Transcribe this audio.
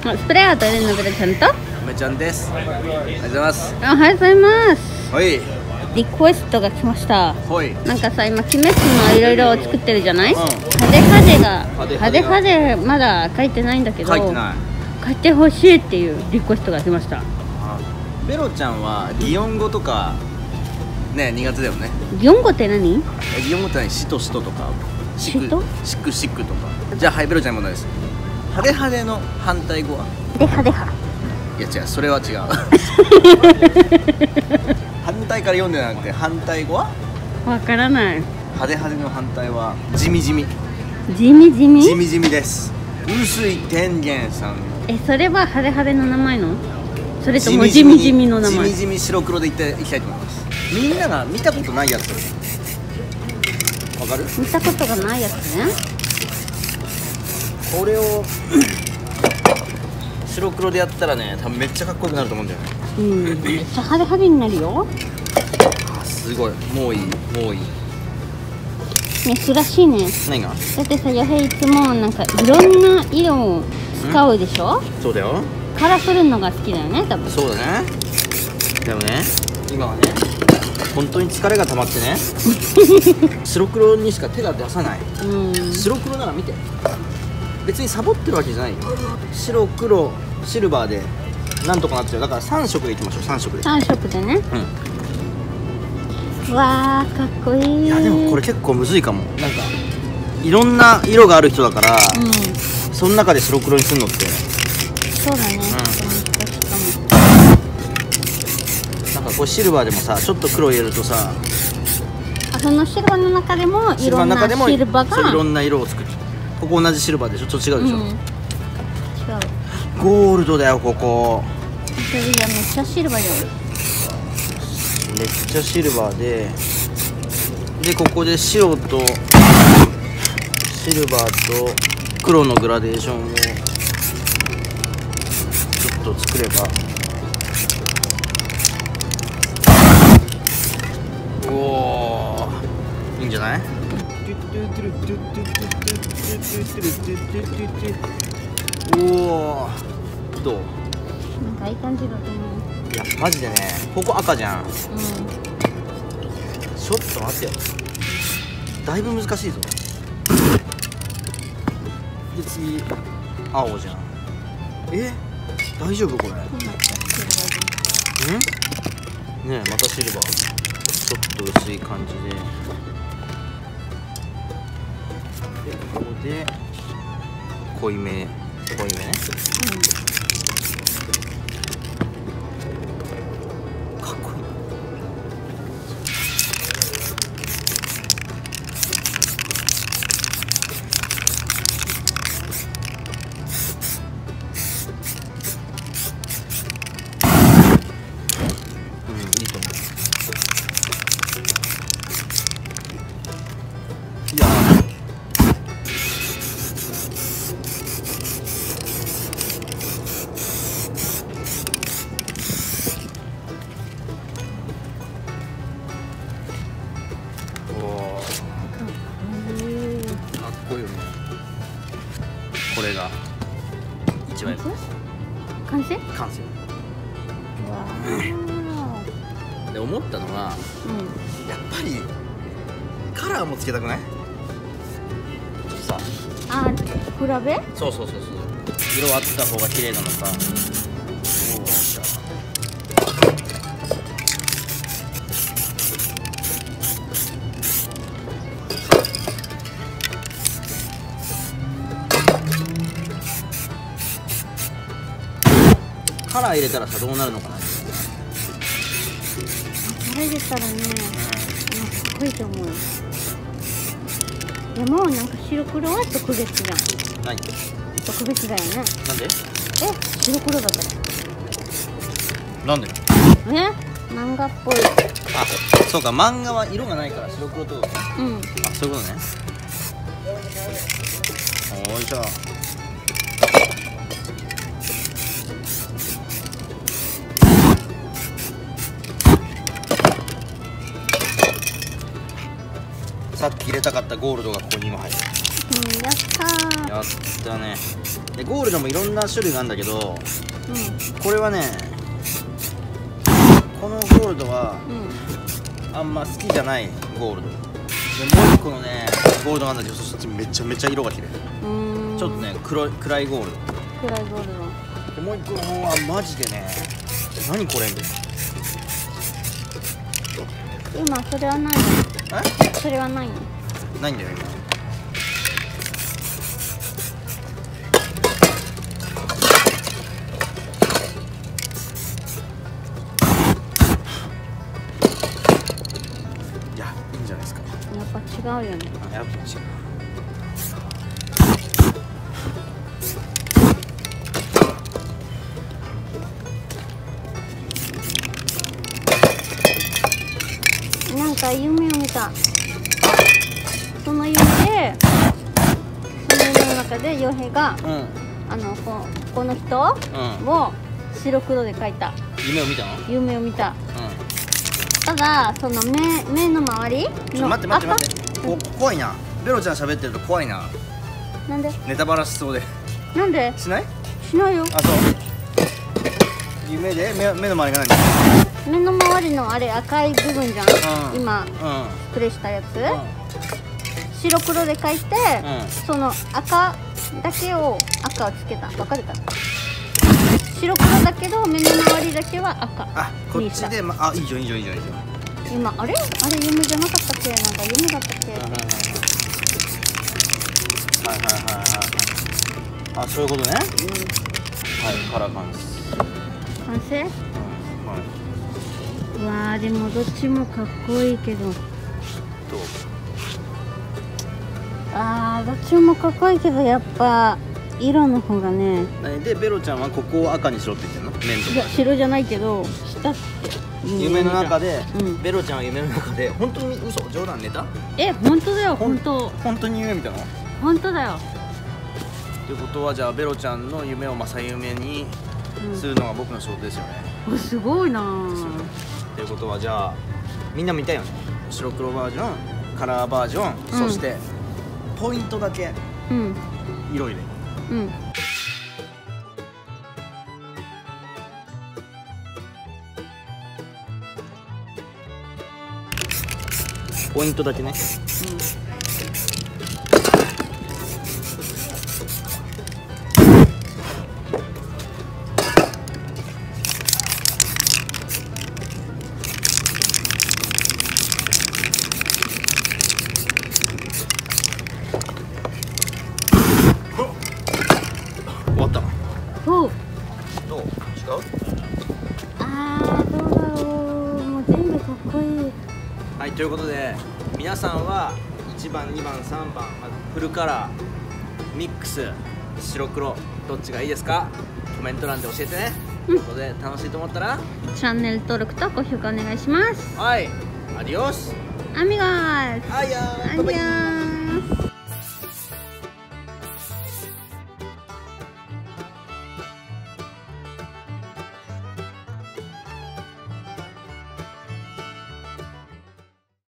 スプレーアート入れるのベルちゃんと。 梅ちゃんです。おはようございます。 おはようございます。 はい。 リクエストが来ました。 はい。 なんかさ、今鬼滅のいろいろ作ってるじゃない？派手派手まだ書いてないんだけど。書いてない。書いてほしいっていうリクエストが来ました。 ベロちゃんは擬音語とかね苦手だよね。 擬音語って何？ 擬音語って何？しとしととか。 しと？ しくしくとか。じゃあはい、ベロちゃんの問題です。派手派手の反対語は？ 派手派。 いや違う、それは違う。反対から読んでなくて反対語は？ わからない。 派手派手の反対は地味地味。 地味地味？ 地味地味です。臼井天元さん。 それは派手派手の名前の？それとも地味地味の名前？ 地味地味白黒でいきたいと思います。みんなが見たことないやつ。わかる？ 見たことがないやつね。 これを白黒でやったらね、多分めっちゃかっこよくなると思うんだよね。 めっちゃ派手派手になるよ。 すごい、もういい、もういい。 珍しいね。 何が？ だってさ、ヨヘいつもなんかいろんな色を使うでしょ？ そうだよ。 カラフルのが好きだよね、多分。 そうだね。でもね、今はね、本当に疲れが溜まってね、白黒にしか手が出さない。白黒なら見て。別にサボってるわけじゃないよ。白黒シルバーでなんとかなっちゃう。だから3色でいきましょう。3色で。3色でね。 わー、かっこいい。 いやでもこれ結構むずいかも。なんかいろんな色がある人だから、その中で白黒にするのって。 そうだね。 なんかこうシルバーでもさ、ちょっと黒入れるとさ、 そのシルバーの中でもいろんなシルバーがいろんな色を作って。ここ同じシルバーでしょ。ちょっと違うでしょ。違う。ゴールドだよここ。 いや、めっちゃシルバーじゃん。 めっちゃシルバーで、ここで白とシルバーと黒のグラデーションをちょっと作れば、おお、いいんじゃない？おお、どう？ なんかいい感じだと思う。 いやマジでね、ここ赤じゃん。ちょっと待ってよ、だいぶ難しいぞ。で次青じゃん。大丈夫これ？ねえ、またシルバー。ちょっと薄い感じで、ここで濃いめね。かっこいい。いいと思う。いやかっこいいよね。これが一番いい。 完成？ 完成。で思ったのは、やっぱりカラーもつけたくない？さあ、比べ？ そう。色あった方が綺麗なのか。カラー入れたらさ、どうなるのかな。 カラー入れたらね、かっこいいと思うよ。でもなんか白黒は特別じゃん。 何？ 特別だよね。 なんで？ 白黒だから。 なんで？ 漫画っぽい。 あ、そうか、漫画は色がないから白黒ってことか。あ、そういうことね。おいしょ。さっき入れたかったゴールドがここに今入る。 やったー。 やったね。でゴールドもいろんな種類があるんだけど、これはね、このゴールドはあんま好きじゃないゴールドで、もう一個のねゴールドがあるんだけど、そっちめちゃめちゃ色が綺麗。ちょっとね暗いゴールド。 暗いゴールド。 でもう一個の方はマジでね、何これみたいな。 今それはないの？それはないの？ ないんだよ今。いや、いいんじゃないですか。 やっぱ違うよね。 やっぱ違う。 なんか夢を見た。その夢の中で洋平が、この人を白黒で描いた。 夢を見たの？ 夢を見た。ただその目の周りの待って怖いな。ベロちゃん喋ってると怖いな。 なんで？ ネタバラしそうで。 なんで？ しない？ しないよ。 あ、そう。夢で目の周りが何？ 目の周りのあれ赤い部分じゃん、今プレイしたやつ、白黒で描いて、その赤だけを赤をつけた。分かるかな？白黒だけど目の周りだけは赤。 あ、こっちで、あ、いいじゃん。 今あれ夢じゃなかったっけ？なんか夢だったっけ？ あ、そういうことね。はい、カラー完成。 うわー、でもどっちもかっこいいけど。どっちもかっこいいけど、やっぱ色の方がね。 で、ベロちゃんはここを赤にしろって言ってんの？面とか。 いや、白じゃないけど、下って。 夢の中で、ベロちゃんは夢の中で、本当に嘘？冗談？ネタ？ 本当だよ、本当に夢見たの？ 本当だよ。 ってことは、じゃあベロちゃんの夢を正夢にするのが僕の仕事ですよね。 すごいな。 っていうことは、じゃあみんな見たよね。白黒バージョン、カラーバージョン、そしてポイントだけ色入れ。ポイントだけね。終わった。 どう？ 違う？ どうだろう。もう全部かっこいい。 はい、ということで皆さんは1番、2番、3番、フルカラー、ミックス、白黒、どっちがいいですか？コメント欄で教えてね。ということで、楽しいと思ったらチャンネル登録と高評価お願いします。 はい、アディオス。 アミガース。 アイヤー。 アディオス。